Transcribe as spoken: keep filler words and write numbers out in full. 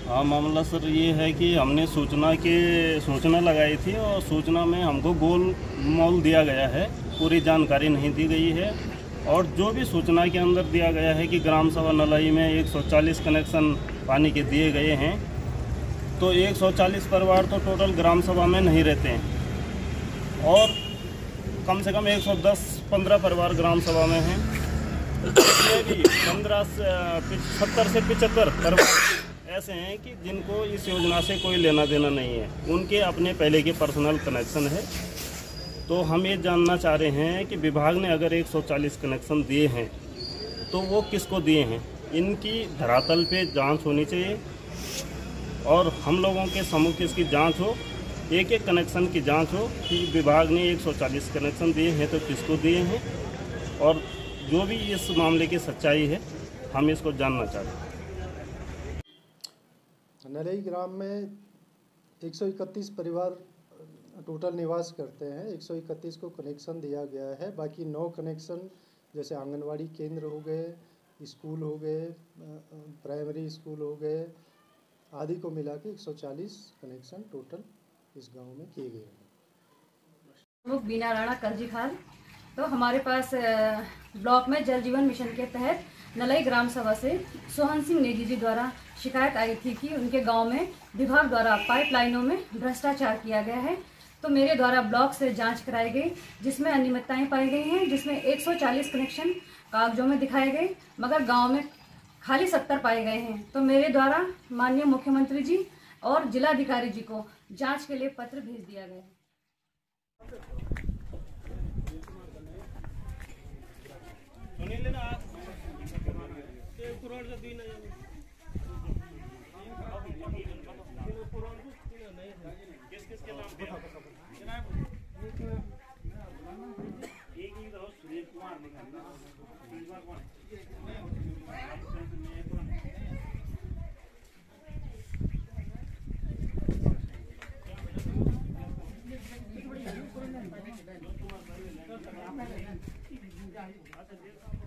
हाँ, मामला सर ये है कि हमने सूचना के सूचना लगाई थी और सूचना में हमको गोल मोल दिया गया है, पूरी जानकारी नहीं दी गई है। और जो भी सूचना के अंदर दिया गया है कि ग्राम सभा नलाई में एक सौ चालीस कनेक्शन पानी के दिए गए हैं, तो एक सौ चालीस परिवार तो टोटल ग्राम सभा में नहीं रहते हैं और कम से कम एक सौ दस पंद्रह परिवार ग्राम सभा में हैं। इसमें भी पंद्रह से सत्तर से पचहत्तर परिवार ऐसे हैं कि जिनको इस योजना से कोई लेना देना नहीं है, उनके अपने पहले के पर्सनल कनेक्शन है। तो हम ये जानना चाह रहे हैं कि विभाग ने अगर एक सौ चालीस कनेक्शन दिए हैं तो वो किसको दिए हैं, इनकी धरातल पे जांच होनी चाहिए और हम लोगों के सम्मुख इसकी जांच हो, एक एक कनेक्शन की जांच हो कि विभाग ने एक सौ चालीस कनेक्शन दिए हैं तो किसको दिए हैं, और जो भी इस मामले की सच्चाई है हम इसको जानना चाहते हैं। नलई ग्राम में एक सौ इकतीस परिवार टोटल निवास करते हैं। एक सौ इकतीस को कनेक्शन दिया गया है। बाकी नौ कनेक्शन जैसे आंगनवाड़ी केंद्र हो गए, स्कूल हो गए, प्राइमरी स्कूल हो गए आदि को मिला के एक सौ चालीस कनेक्शन टोटल इस गांव में किए गए हैं। बीना राणा करजी खाल। तो हमारे पास ब्लॉक में जल जीवन मिशन के तहत नलई ग्राम सभा से सोहन सिंह नेगी जी द्वारा शिकायत आई थी कि उनके गांव में विभाग द्वारा पाइपलाइनों में भ्रष्टाचार किया गया है। तो मेरे द्वारा ब्लॉक से जांच कराई गई जिसमें अनियमितताएं पाई गई हैं, जिसमें एक सौ चालीस कनेक्शन कागजों में दिखाए गए मगर गांव में खाली सत्तर पाए गए हैं। तो मेरे द्वारा माननीय मुख्यमंत्री जी और जिलाधिकारी जी को जांच के लिए पत्र भेज दिया गया है। अच्छा